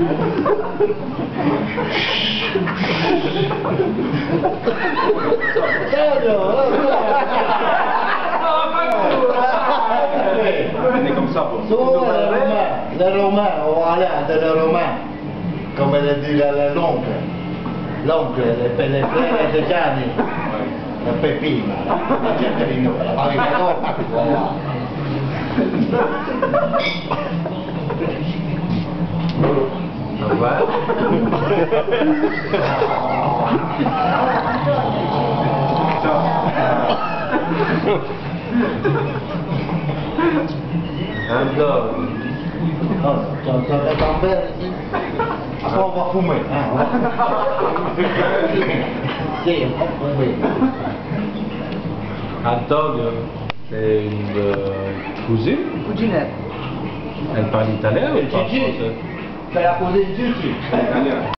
È comme ça. Le romain, voilà, de le romain, come le dire l'oncle, le frère de Gianni, la Peppina, la gente di noi, la Pagliarocca, voilà. Au revoir. Andò. C'è da bere ici. Après on va fumer. Sì, on va fumer. Antonio, c'est une cousine. Cuginette. Elle parle italien ou pas Gigi, français? c'est la cousine Gigi.